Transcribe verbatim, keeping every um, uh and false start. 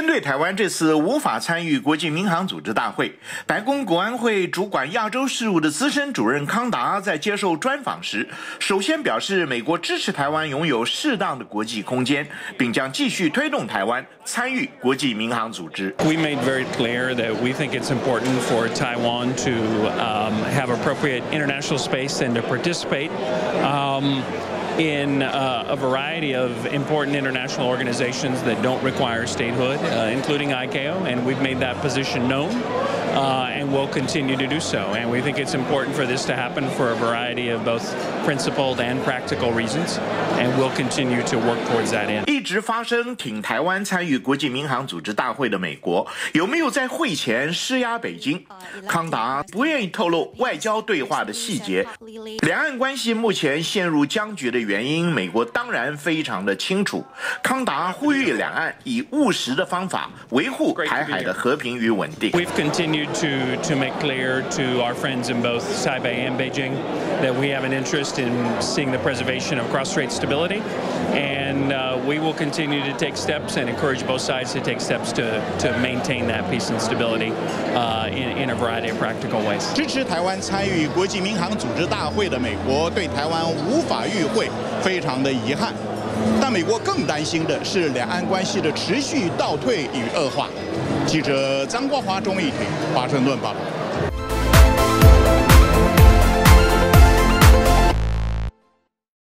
针对台湾这次无法参与国际民航组织大会，白宫国安会主管亚洲事务的资深主任康达在接受专访时，首先表示，美国支持台湾拥有适当的国际空间，并将继续推动台湾参与国际民航组织。 We made very clear that we think it's important for Taiwan to um, have appropriate international space and to participate. Um, in uh, a variety of important international organizations that don't require statehood, uh, including I C A O, and we've made that position known, uh, and we'll continue to do so. And we think it's important for this to happen for a variety of both principled and practical reasons, and we'll continue to work towards that end. 一直发声挺台湾参与国际民航组织大会的美国，有没有在会前施压北京？康达不愿意透露外交对话的细节。两岸关系目前陷入僵局的原因，美国当然非常的清楚。康达呼吁两岸以务实的方法维护台海的和平与稳定。 We've continued to to make clear to our friends in both Taipei and Beijing that we have an interest in seeing the preservation of cross-strait stability, and uh, we will continue to take steps and encourage both sides to take steps to to maintain that peace and stability uh, in in a variety of practical ways. 支持台湾参与国际民航组织大会的美国对台湾无法与会非常的遗憾，但美国更担心的是两岸关系的持续倒退与恶化。记者张国华、钟义庭，华盛顿报道。